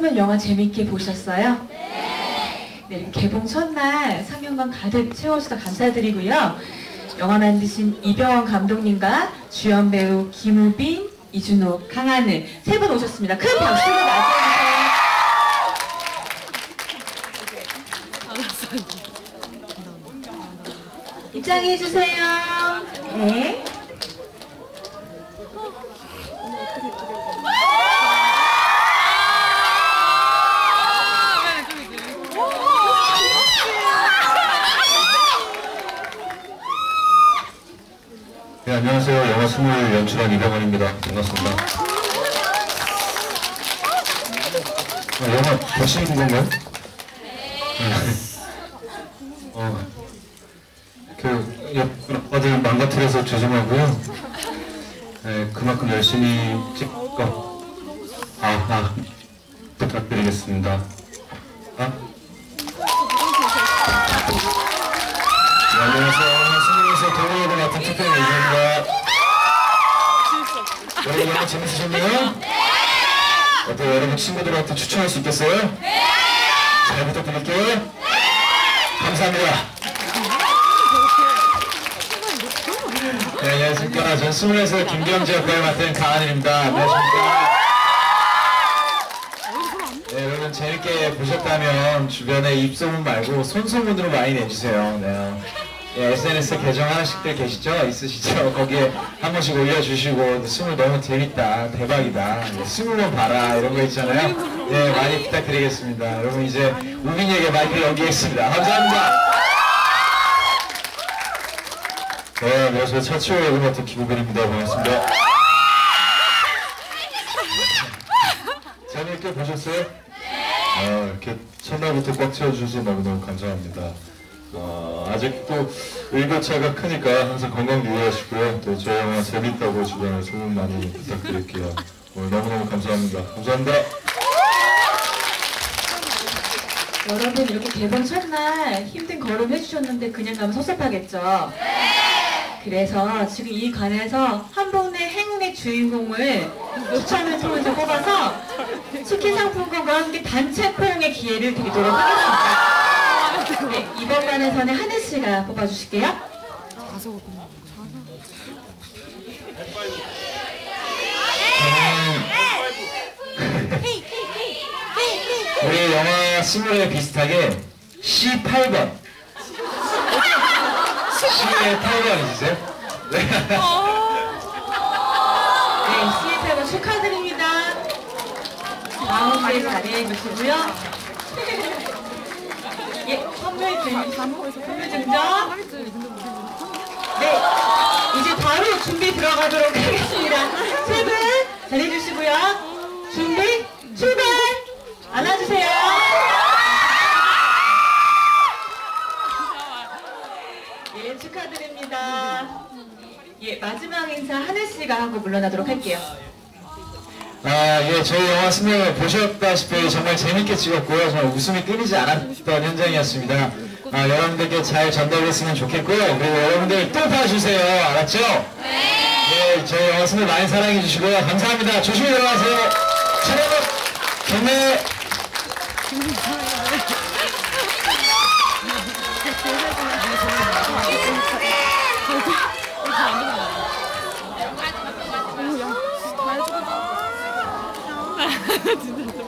영화 재밌게 보셨어요? 네, 개봉 첫날 상영관 가득 채워주셔서 감사드리고요. 영화 만드신 이병헌 감독님과 주연 배우 김우빈, 이준호, 강하늘 세 분 오셨습니다. 큰 박수로 맞이해주세요. 입장해주세요. 네. 네, 안녕하세요. 영화 스물 연출한 이병헌입니다. 반갑습니다. 영화 보시는 건가요? 옆 아빠들 망가뜨려서 죄송하고요. 네, 그만큼 열심히 찍고 부탁드리겠습니다. 네, 안녕하세요. 스물에서 동호회를 맡은 특별 의사입니다. 여러분 영화 재밌으셨나요? 어때요? 여러분 친구들한테 추천할 수 있겠어요? 잘 부탁드릴게요. 감사합니다. 네, 안녕하십니까. 전 스물에서 김경재 역할을 맡은 강하늘입니다. 안녕하십니까. 네, 여러분 재밌게 보셨다면 주변에 입소문 말고 손소문으로 많이 내주세요. 네. 예, SNS 계정 하나씩들 계시죠? 있으시죠? 거기에 한 번씩 올려주시고 스물 너무 재밌다, 대박이다, 스물번 봐라 이런 거 있잖아요. 예, 많이 부탁드리겠습니다. 여러분 이제 우빈이에게 마이크를 넘기겠습니다. 감사합니다. 네, 안녕하세요. 차치호 역을 맡은 김우빈입니다. 반갑습니다. 재미있게 보셨어요? 이렇게 첫날부터 꽉 채워주셔서 너무너무 감사합니다. 아직도 의료차가 크니까 항상 건강 유의하시고요. 또 저희 영화 재밌다고 주변에 소문 많이 부탁드릴게요. 오늘 너무너무 감사합니다. 감사합니다. 여러분 이렇게 개봉 첫날 힘든 걸음 해주셨는데 그냥 가면 섭섭하겠죠? 그래서 지금 이 관에서 한복내 행운의 주인공을 추첨을 통해서 뽑아서 치킨 상품권과 함께 단체 포용의 기회를 드리도록 하겠습니다. 네, 이번 관에서는 하늘씨가 뽑아주실게요. 우리 영화 스물에 비슷하게 C8번 C의 8번 있으세요? 네. 네, C8번 축하드립니다. 다음 주에 자리해 주시고요. 예, 선물 증정. 네, 이제 바로 준비 들어가도록 하겠습니다. 세 분 잘해주시고요. 준비, 출발! 안아주세요. 예, 축하드립니다. 예, 마지막 인사 하늘씨가 하고 물러나도록 할게요. 예, 저희 영화 스물 보셨다시피 정말 재밌게 찍었고요. 정말 웃음이 끊이지 않았던 현장이었습니다. 여러분들께 잘 전달됐으면 좋겠고요. 그리고 여러분들 또 봐주세요. 알았죠? 네, 저희 영화 스물 많이 사랑해주시고요. 감사합니다. 조심히 들어가세요. 촬영은 경례. 진짜